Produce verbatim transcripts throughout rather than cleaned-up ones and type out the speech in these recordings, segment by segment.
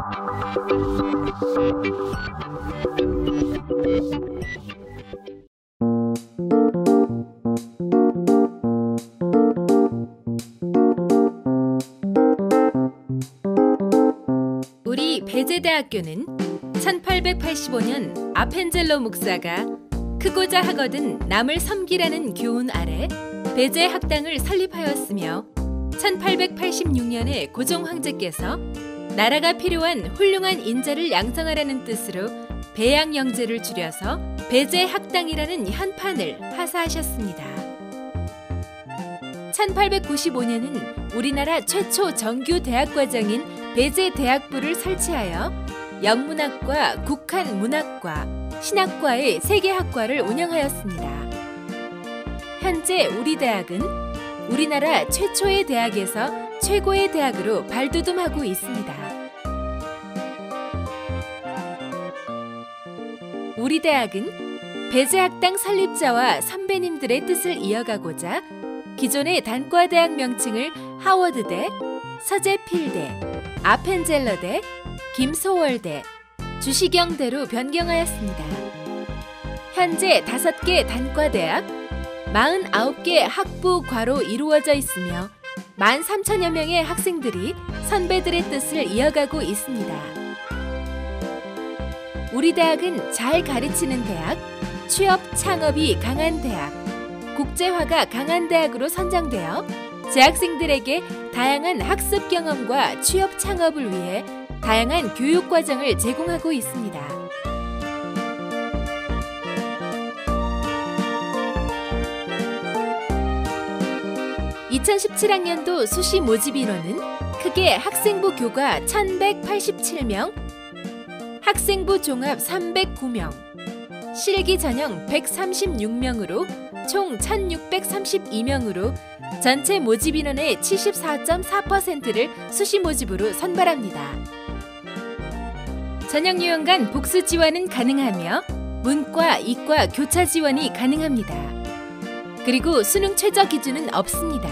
우리 배제대학교는 천팔백팔십오 년 아펜젤로 목사가 크고자 하거든 남을 섬기라는 교훈 아래 배제 학당을 설립하였으며 천팔백팔십육 년에 고종 황제께서 나라가 필요한 훌륭한 인재를 양성하라는 뜻으로 배양영제를 줄여서 배제 학당이라는 현판을 하사하셨습니다. 천팔백구십오 년은 우리나라 최초 정규 대학과정인 배제대학부를 설치하여 영문학과 국한문학과 신학과의 세 개 학과를 운영하였습니다. 현재 우리 대학은 우리나라 최초의 대학에서 최고의 대학으로 발돋움하고 있습니다. 우리 대학은 배제학당 설립자와 선배님들의 뜻을 이어가고자 기존의 단과대학 명칭을 하워드대, 서재필대, 아펜젤러대, 김소월대, 주시경대로 변경하였습니다. 현재 다섯 개 단과대학, 사십구 개 학부과로 이루어져 있으며 만 삼천여 명의 학생들이 선배들의 뜻을 이어가고 있습니다. 우리 대학은 잘 가르치는 대학, 취업 창업이 강한 대학, 국제화가 강한 대학으로 선정되어 재학생들에게 다양한 학습 경험과 취업 창업을 위해 다양한 교육 과정을 제공하고 있습니다. 이천십칠 학년도 수시 모집 인원은 크게 학생부 교과 천백팔십칠 명, 학생부 종합 삼백구 명, 실기 전형 백삼십육 명으로 총 천육백삼십이 명으로 전체 모집 인원의 칠십사 점 사 퍼센트를 수시 모집으로 선발합니다. 전형 유형 간 복수 지원은 가능하며 문과, 이과 교차 지원이 가능합니다. 그리고 수능 최저 기준은 없습니다.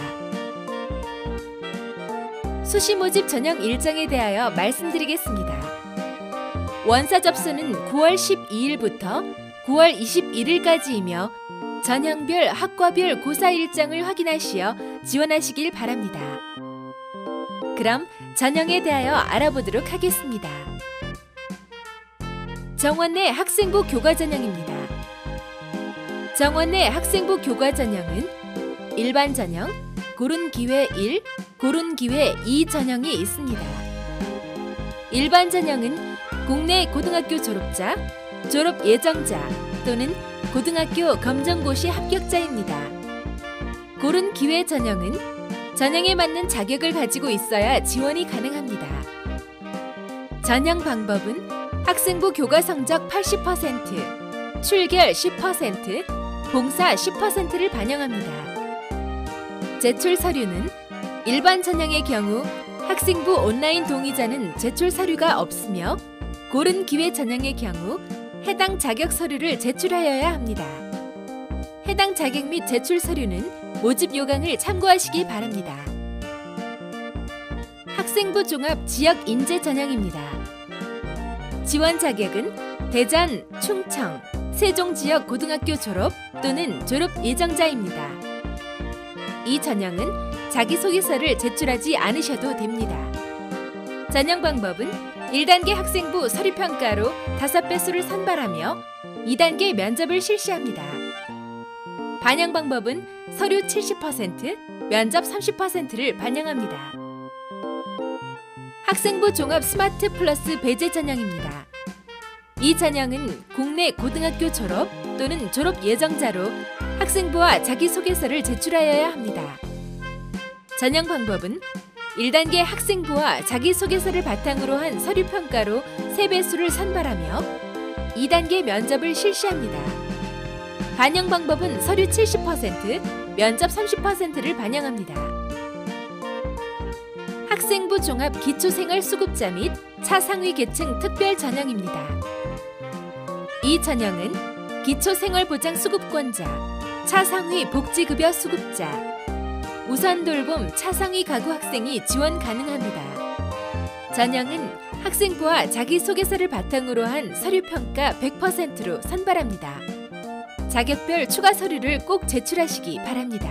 수시 모집 전형 일정에 대하여 말씀드리겠습니다. 원서 접수는 구월 십이일부터 구월 이십일일까지이며 전형별, 학과별 고사 일정을 확인하시어 지원하시길 바랍니다. 그럼 전형에 대하여 알아보도록 하겠습니다. 정원 내 학생부 교과 전형입니다. 정원 내 학생부 교과 전형은 일반 전형, 고른 기회 일, 고른 기회 이 전형이 있습니다. 일반 전형은 국내 고등학교 졸업자, 졸업 예정자 또는 고등학교 검정고시 합격자입니다. 고른 기회 전형은 전형에 맞는 자격을 가지고 있어야 지원이 가능합니다. 전형 방법은 학생부 교과 성적 팔십 퍼센트, 출결 십 퍼센트, 봉사 십 퍼센트를 반영합니다. 제출 서류는 일반 전형의 경우 학생부 온라인 동의자는 제출 서류가 없으며 고른 기회 전형의 경우 해당 자격 서류를 제출하여야 합니다. 해당 자격 및 제출 서류는 모집 요강을 참고하시기 바랍니다. 학생부 종합 지역 인재 전형입니다. 지원 자격은 대전, 충청, 세종 지역 고등학교 졸업 또는 졸업 예정자입니다. 이 전형은 자기소개서를 제출하지 않으셔도 됩니다. 전형 방법은 일 단계 학생부 서류평가로 다섯 배수를 선발하며 이 단계 면접을 실시합니다. 반영 방법은 서류 칠십 퍼센트, 면접 삼십 퍼센트를 반영합니다. 학생부 종합 스마트 플러스 배제 전형입니다. 이 전형은 국내 고등학교 졸업 또는 졸업 예정자로 학생부와 자기소개서를 제출하여야 합니다. 전형 방법은 일 단계 학생부와 자기소개서를 바탕으로 한 서류평가로 세 배수를 선발하며 이 단계 면접을 실시합니다. 반영 방법은 서류 칠십 퍼센트, 면접 삼십 퍼센트를 반영합니다. 학생부 종합 기초생활수급자 및 차상위 계층 특별 전형입니다. 이 전형은 기초생활보장수급권자, 차상위 복지급여 수급자, 우선돌봄 차상위 가구 학생이 지원 가능합니다. 전형은 학생부와 자기소개서를 바탕으로 한 서류평가 백 퍼센트로 선발합니다. 자격별 추가 서류를 꼭 제출하시기 바랍니다.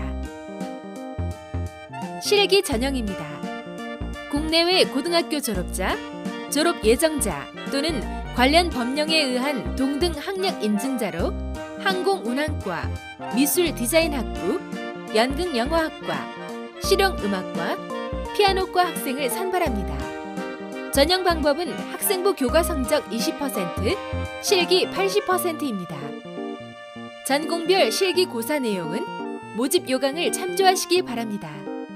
실기 전형입니다. 국내외 고등학교 졸업자, 졸업 예정자 또는 관련 법령에 의한 동등 학력 인증자로 항공운항과, 미술디자인학부, 연극영화학과, 실용음악과, 피아노과 학생을 선발합니다. 전형 방법은 학생부 교과 성적 이십 퍼센트, 실기 팔십 퍼센트입니다. 전공별 실기 고사 내용은 모집 요강을 참조하시기 바랍니다.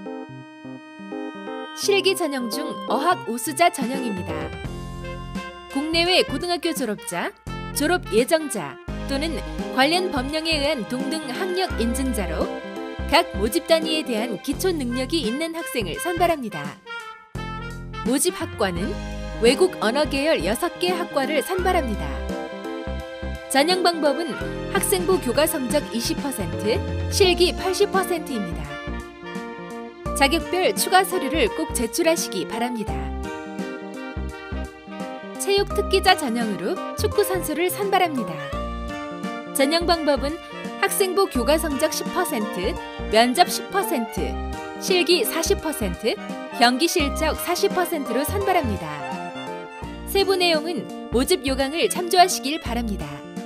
실기 전형 중 어학 우수자 전형입니다. 국내외 고등학교 졸업자, 졸업 예정자 또는 관련 법령에 의한 동등 학력 인증자로 각 모집 단위에 대한 기초 능력이 있는 학생을 선발합니다. 모집 학과는 외국 언어 계열 여섯 개 학과를 선발합니다. 전형 방법은 학생부 교과 성적 이십 퍼센트, 실기 팔십 퍼센트입니다. 자격별 추가 서류를 꼭 제출하시기 바랍니다. 체육 특기자 전형으로 축구 선수를 선발합니다. 전형 방법은 학생부 교과 성적 십 퍼센트, 면접 십 퍼센트, 실기 사십 퍼센트, 경기 실적 사십 퍼센트로 선발합니다. 세부 내용은 모집 요강을 참조하시길 바랍니다.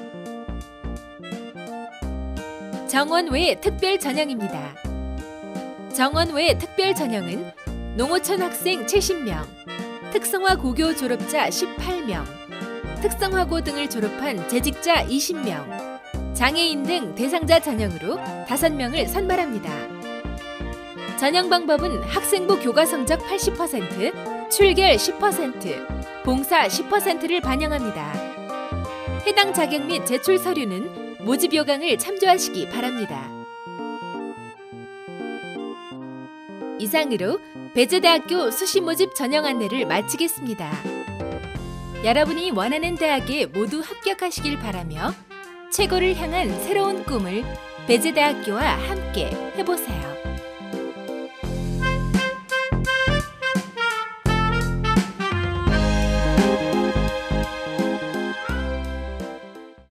정원 외 특별 전형입니다. 정원 외 특별 전형은 농어촌 학생 칠십 명, 특성화 고교 졸업자 십팔 명, 특성화고 등을 졸업한 재직자 이십 명, 장애인 등 대상자 전형으로 다섯 명을 선발합니다. 전형 방법은 학생부 교과 성적 팔십 퍼센트, 출결 십 퍼센트, 봉사 십 퍼센트를 반영합니다. 해당 자격 및 제출 서류는 모집 요강을 참조하시기 바랍니다. 이상으로 배재대학교 수시 모집 전형 안내를 마치겠습니다. 여러분이 원하는 대학에 모두 합격하시길 바라며 최고를 향한 새로운 꿈을 배재대학교와 함께 해보세요.